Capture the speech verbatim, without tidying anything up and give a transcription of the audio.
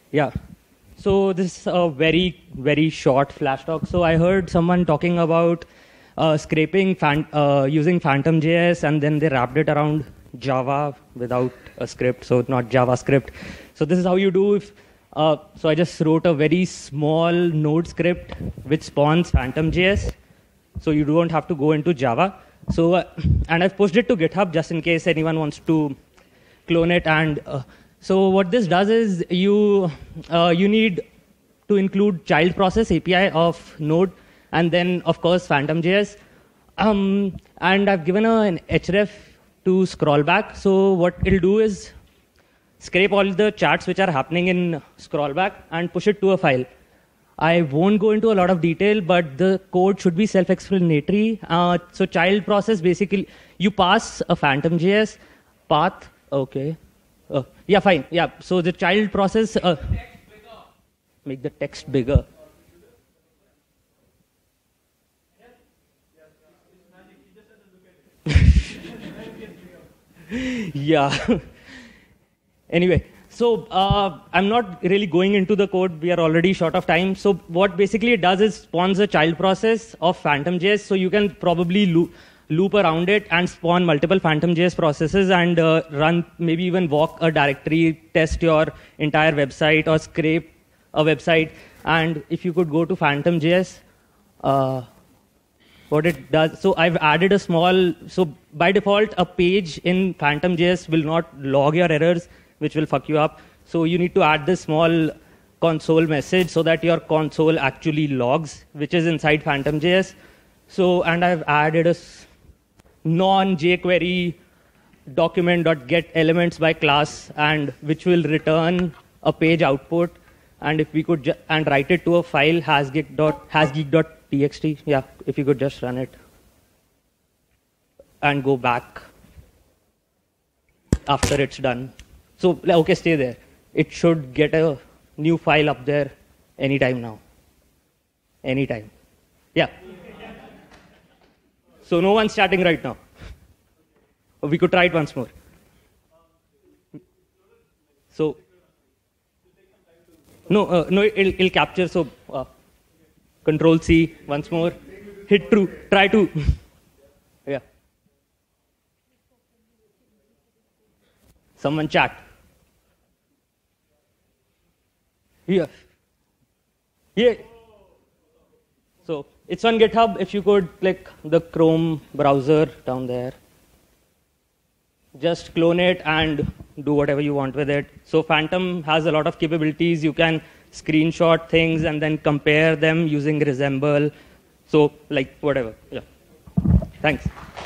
Yeah. So this is a very, very short flash talk. So I heard someone talking about uh, scraping fan, uh, using Phantom J S, and then they wrapped it around Java without a script, so not JavaScript. So this is how you do. If, uh, so I just wrote a very small node script which spawns Phantom J S. So you don't have to go into Java. So uh, and I've pushed it to GitHub just in case anyone wants to clone it. And uh, so what this does is you uh, you need to include child process A P I of Node, and then of course Phantom J S. Um, and I've given a, an href to scroll back. So what it'll do is scrape all the chats which are happening in scroll back and push it to a file. I won't go into a lot of detail, but the code should be self-explanatory. Uh, so child process, basically, you pass a Phantom J S path. Okay. Uh, yeah, fine. Yeah. So the child process. Uh, make the text bigger. Yeah. Anyway. So uh, I'm not really going into the code. We are already short of time. So what basically it does is spawns a child process of Phantom J S. So you can probably loop, loop around it and spawn multiple Phantom J S processes and uh, run, maybe even walk a directory, test your entire website or scrape a website. And if you could go to Phantom J S, uh, what it does, so I've added a small, so by default, a page in Phantom J S will not log your errors, which will fuck you up. So you need to add this small console message so that your console actually logs, which is inside Phantom J S. So, and I've added a non-jQuery document.get elements by class, and which will return a page output. And if we could, ju and write it to a file, hasgeek.txt. Yeah, if you could just run it and go back after it's done. So, okay, stay there. It should get a new file up there anytime now. Anytime. Yeah. So no one's chatting right now. We could try it once more. So, no, uh, no, it'll, it'll capture. So, uh, Control C once more. Hit true. Try to. Yeah. Someone chat. Yeah. Yeah. So it's on GitHub. If you could click the Chrome browser down there, just clone it and do whatever you want with it. So Phantom has a lot of capabilities. You can screenshot things and then compare them using Resemble. So like whatever. Yeah. Thanks.